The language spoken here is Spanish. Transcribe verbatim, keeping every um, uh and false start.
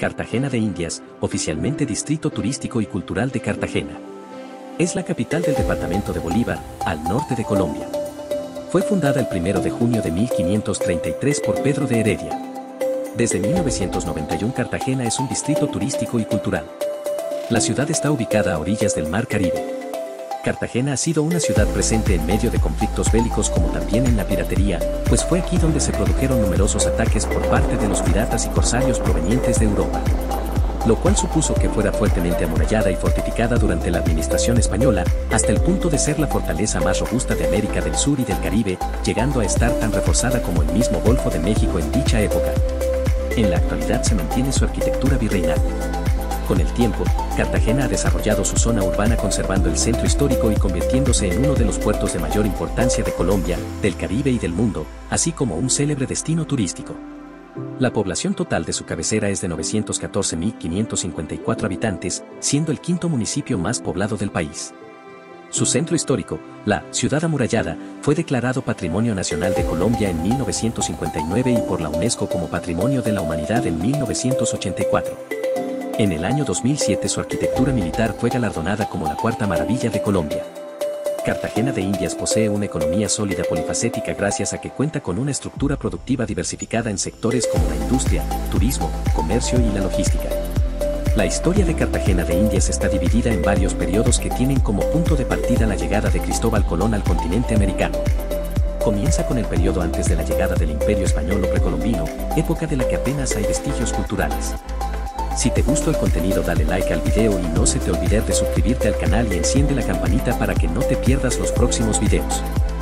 Cartagena de Indias, oficialmente Distrito Turístico y Cultural de Cartagena. Es la capital del departamento de Bolívar, al norte de Colombia. Fue fundada el primero de junio de mil quinientos treinta y tres por Pedro de Heredia. Desde mil novecientos noventa y uno Cartagena es un distrito turístico y cultural. La ciudad está ubicada a orillas del Mar Caribe. Cartagena ha sido una ciudad presente en medio de conflictos bélicos como también en la piratería, pues fue aquí donde se produjeron numerosos ataques por parte de los piratas y corsarios provenientes de Europa, lo cual supuso que fuera fuertemente amurallada y fortificada durante la administración española, hasta el punto de ser la fortaleza más robusta de América del Sur y del Caribe, llegando a estar tan reforzada como el mismo Golfo de México en dicha época. En la actualidad se mantiene su arquitectura virreinal. Con el tiempo, Cartagena ha desarrollado su zona urbana conservando el centro histórico y convirtiéndose en uno de los puertos de mayor importancia de Colombia, del Caribe y del mundo, así como un célebre destino turístico. La población total de su cabecera es de novecientos catorce mil quinientos cincuenta y cuatro habitantes, siendo el quinto municipio más poblado del país. Su centro histórico, la Ciudad Amurallada, fue declarado Patrimonio Nacional de Colombia en mil novecientos cincuenta y nueve y por la UNESCO como Patrimonio de la Humanidad en mil novecientos ochenta y cuatro. En el año dos mil siete su arquitectura militar fue galardonada como la cuarta maravilla de Colombia. Cartagena de Indias posee una economía sólida polifacética gracias a que cuenta con una estructura productiva diversificada en sectores como la industria, turismo, comercio y la logística. La historia de Cartagena de Indias está dividida en varios periodos que tienen como punto de partida la llegada de Cristóbal Colón al continente americano. Comienza con el periodo antes de la llegada del Imperio Español o precolombino, época de la que apenas hay vestigios culturales. Si te gustó el contenido dale like al video y no se te olvide de suscribirte al canal y enciende la campanita para que no te pierdas los próximos videos.